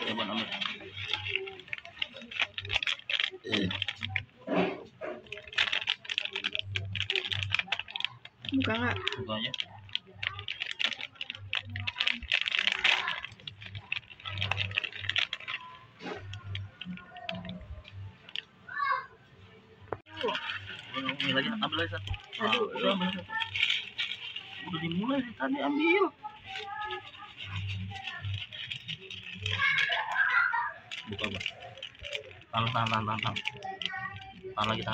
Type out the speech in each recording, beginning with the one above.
Coba ambil. Buka nggak? Buka aja. Ini lagi, ambil lagi satu. Aduh, ambil satu. Udah dimulai dari tadi, ambil. Buka, Bang. Tahan lagi.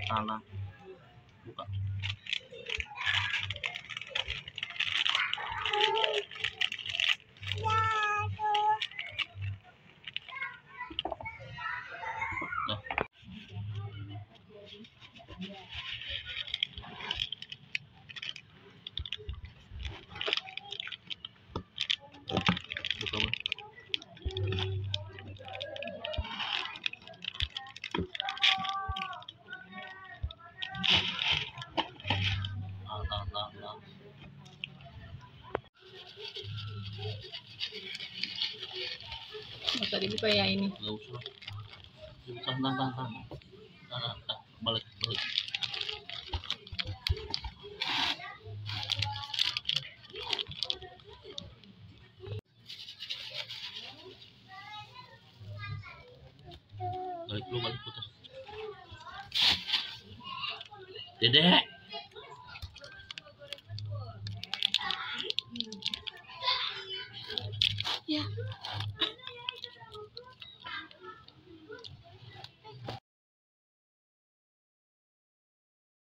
Buka. Nah. Buka, Bang. Tahan. Masa dibuka ya ini? Nggak usah. Tahan. Balik. Balik putus. Dedek. Ya.